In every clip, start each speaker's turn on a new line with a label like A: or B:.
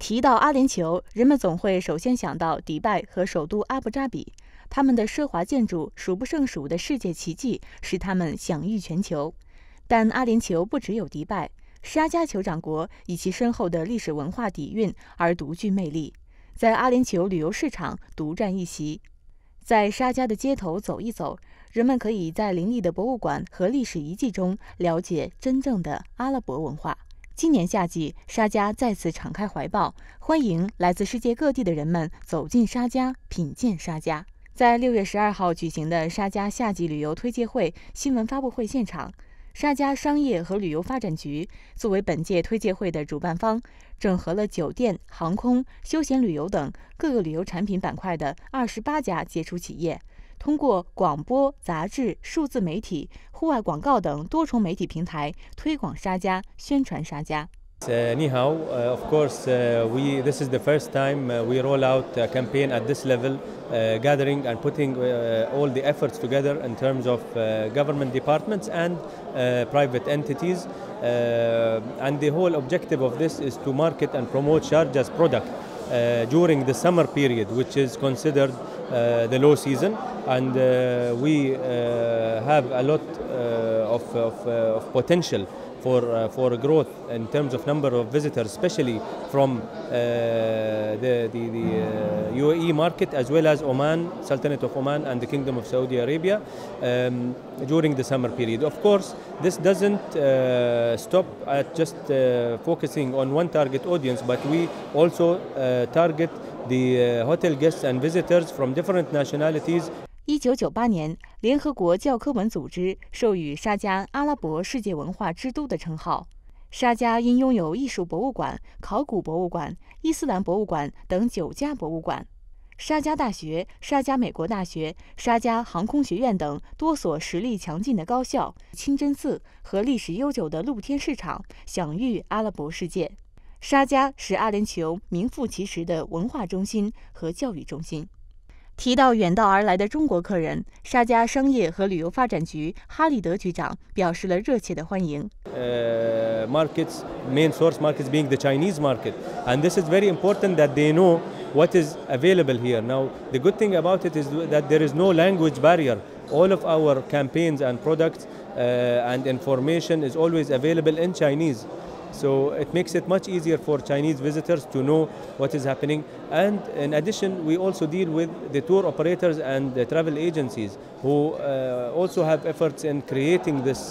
A: 提到阿联酋，人们总会首先想到迪拜和首都阿布扎比，他们的奢华建筑、数不胜数的世界奇迹使他们享誉全球。但阿联酋不只有迪拜，沙迦酋长国以其深厚的历史文化底蕴而独具魅力，在阿联酋旅游市场独占一席。在沙迦的街头走一走，人们可以在林立的博物馆和历史遗迹中了解真正的阿拉伯文化。今年夏季，沙迦再次敞开怀抱，欢迎来自世界各地的人们走进沙迦，品鉴沙迦。在6月12号举行的沙迦夏季旅游推介会新闻发布会现场，沙迦商业和旅游发展局作为本届推介会的主办方，整合了酒店、航空、休闲旅游等各个旅游产品板块的28家杰出企业，通过广播、杂志、数字媒体、户外广告等多重媒体平台推广沙迦，宣传沙迦。
B: Ni hao, of course, this is the first time we roll out a campaign at this level, gathering and putting all the efforts together in terms of government departments and private entities. And the whole objective of this is to market and promote Sharjah's product during the summer period, which is considered the low season. And we have a lot of potential for growth in terms of number of visitors, especially from the UAE market as well as Oman, Sultanate of Oman and the Kingdom of Saudi Arabia during the summer period. Of course, this doesn't stop at just focusing on one target audience, but we also target the hotel guests and visitors from different nationalities.
A: 1998年，联合国教科文组织授予沙迦阿拉伯世界文化之都的称号。沙迦因拥有艺术博物馆、考古博物馆、伊斯兰博物馆等9家博物馆，沙迦大学、沙迦美国大学、沙迦航空学院等多所实力强劲的高校、清真寺和历史悠久的露天市场，享誉阿拉伯世界。沙迦是阿联酋名副其实的文化中心和教育中心。提到远道而来的中国客人，沙迦商业和旅游发展局哈利德局长表示了热切的欢迎。
B: Markets, main source markets being the Chinese market, and this is very important that they know what is available here. Now, the good thing about it is that there is no language barrier. All of our campaigns and products and information is always available in Chinese. So it makes it much easier for Chinese visitors to know what is happening. And in addition, we also deal with the tour operators and the travel agencies who also have efforts in creating this,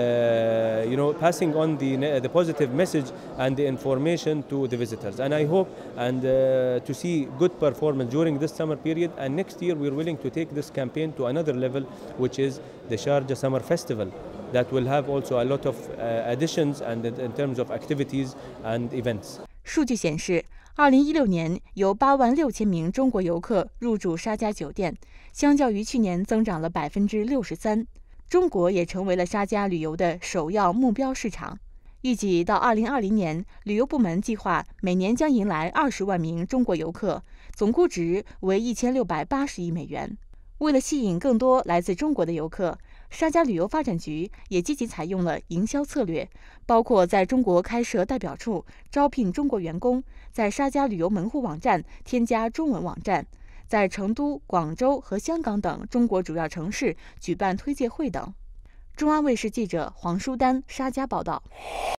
B: passing on the positive message and the information to the visitors. And I hope to see good performance during this summer period. And next year, we're willing to take this campaign to another level, which is the Sharjah Summer Festival. That will have also a lot of additions and in terms of activities and events.
A: 数据显示，2016年有86000名中国游客入住沙迦酒店，相较于去年增长了63%。中国也成为了沙迦旅游的首要目标市场。预计到2020年，旅游部门计划每年将迎来20万名中国游客，总估值为1680亿美元。为了吸引更多来自中国的游客，沙迦旅游发展局也积极采用了营销策略，包括在中国开设代表处、招聘中国员工，在沙迦旅游门户网站添加中文网站，在成都、广州和香港等中国主要城市举办推介会等。中央卫视记者黄舒丹沙迦报道。